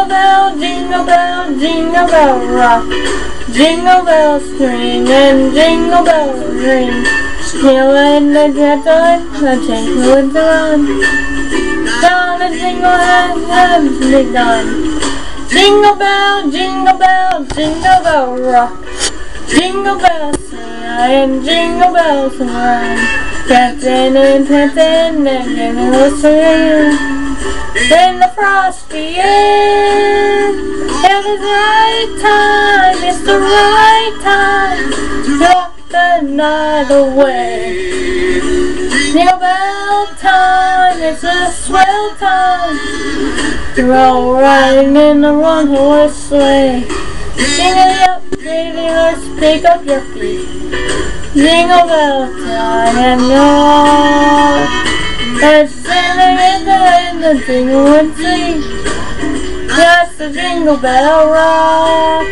jingle bell rock. Jingle bells swing and jingle bells ring. Here in the ghetto, the jingle is run. Down the jingle has begun. Jingle bell rock. Jingle bells swing and jingle bells run. Dancing and dancing and giving a swing. In the frosty air, it is the right time, it's the right time to rock the night away. Jingle bell time, it's a swell time to roll riding in the one-horse sleigh. Jingle up, baby, let's pick up your feet. Jingle bell time and you're let's sing in the jingle and sing. That's the jingle bell rock.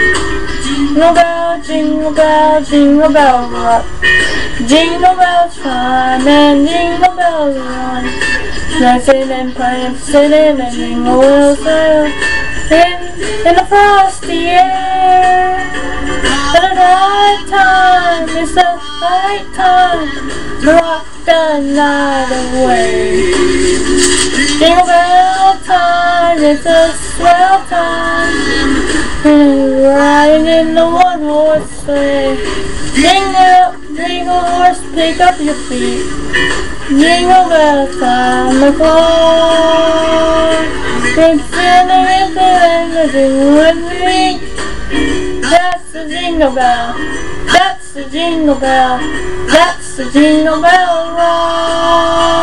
Jingle bell rock. Jingle bells chime and jingle bells run. Dancing and playing, sitting and jingle will sail in the frosty air. At the right time, it's the right time to rock the night away. Jingle bell time, it's a swell time, riding in the one-horse sleigh. Jingle horse, pick up your feet. Jingle bell time, the clock. It's in the jingle with me. That's the jingle bell. That's the jingle bell. That's the jingle bell rock.